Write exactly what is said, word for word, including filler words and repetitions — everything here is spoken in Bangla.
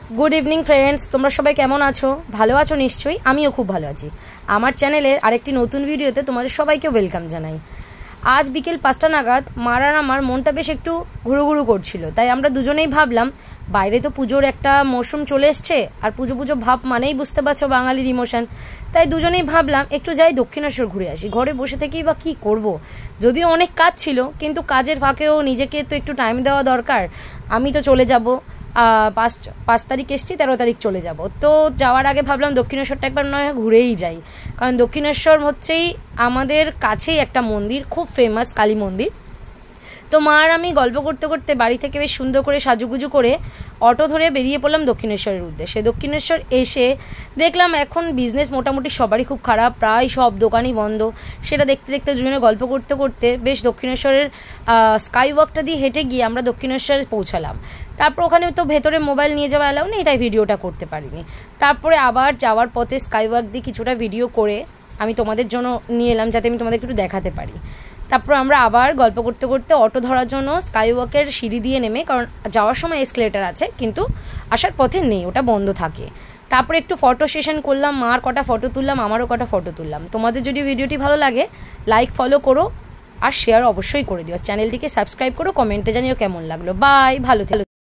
गुड इवनिंग फ्रेंड्स, तुम्हारा सबाई केमन आछो? भालो आछो निश्चयई। आमिओ खूब भालो आछि। आमार चैनेलेर आरेकटी नतून भिडियोते तोमादेर सबाइके वेलकाम जानाई। आज बिकेल पाँचटा नागाद मार आर आमार मनटा बेश एकटू घुरु घुरु करछिलो, ताई आमरा दुजोनेई भाबलाम बाइरे तो पुजोर एकटा मौसुम चले एसेछे आर पुजो पुजो भाब मानेई बुझते पारछो बांगालिर इमोशन, ताई दुजोनेई भाबलाम एकटू जाई दक्षिणेश्वर घुरे आसि। घरे बसे थेकेई बा कि करब, यदिओ अनेक काज छिलो किन्तु काजेर फाँकेओ निजेके तो एकटू टाइम देওয়া दरकार। आमी तो चले जाबो पाँच पाँच तारीख एसছি, तेरো तारीख चले যাব। तो যাওয়ার আগে ভাবলাম দক্ষিণেশ্বরটা একবার নয় ঘুরেই যাই, কারণ দক্ষিণেশ্বর হচ্ছেই আমাদের কাছেই একটা মন্দির, খুব ফেমাস কালী মন্দির। তো মা আর আমি গল্প করতে করতে বাড়ি থেকে বেশ সুন্দর করে সাজুগুজু করে অটো ধরে বেরিয়ে পড়লাম দক্ষিণেশ্বরের উদ্দেশ্যে। দক্ষিণেশ্বর এসে দেখলাম এখন বিজনেস মোটামুটি সবারই খুব খারাপ, প্রায় সব দোকানই বন্ধ। সেটা দেখতে দেখতে দুজনে গল্প করতে করতে বেশ দক্ষিণেশ্বরের স্কাই ওয়াকটা দিয়ে হেঁটে গিয়ে আমরা দক্ষিণেশ্বরে পৌঁছালাম। তারপর ওখানে তো ভেতরে মোবাইল নিয়ে যাওয়া এলাও নেই, তাই ভিডিওটা করতে পারিনি। তারপরে আবার যাওয়ার পথে স্কাই ওয়াক দিয়ে কিছুটা ভিডিও করে আমি তোমাদের জন্য নিয়ে এলাম, যাতে আমি তোমাদেরকে একটু দেখাতে পারি। তারপর আমরা আবার গল্প করতে করতে অটো ধরার জন্য স্কাই ওয়াকের সিঁড়ি দিয়ে নেমে, কারণ যাওয়ার সময় এসকেলেটার আছে কিন্তু আসার পথে নেই, ওটা বন্ধ থাকে। তারপরে একটু ফটো সেশন করলাম, মার কটা ফটো তুললাম, আমারও কটা ফটো তুললাম। তোমাদের যদি ভিডিওটি ভালো লাগে লাইক ফলো করো আর শেয়ার অবশ্যই করে দিও, চ্যানেলটিকে সাবস্ক্রাইব করো, কমেন্টে জানিও কেমন লাগলো। বাই, ভালো থেকো।